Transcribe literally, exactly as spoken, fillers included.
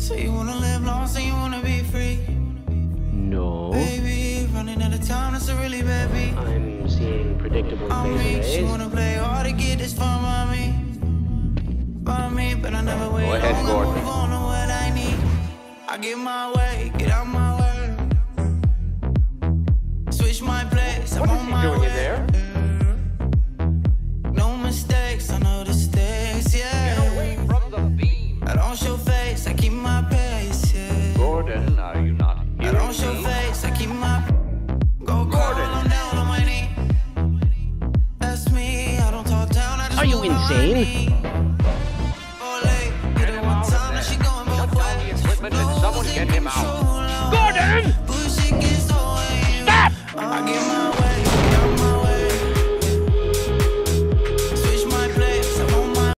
So you wanna live long, so you wanna be free. No. Baby, running out of time, that's a really bad beat. I'm seeing predictable I'm rich, you phase wanna play hard to get this far by me. By me, but I never wait Go ahead, long, I Gordon. move on to what I need. I get my way, get out my way. Switch my place, I'm What is on he my doing way. in there? No mistakes, I know the stakes, yeah. Get away from the beam. I don't show face, I keep my pace, yeah. Gordon, are you not I hearing don't show me? face, I keep my go crawl, Gordon. I'm down on my knee. That's me, I don't talk down, I just Are you move on my insane? knee. Oh, late, hit it one time, and she going both Shut down the ways. equipment and someone get him out. Gordon! Push it gets away. Stop! I get my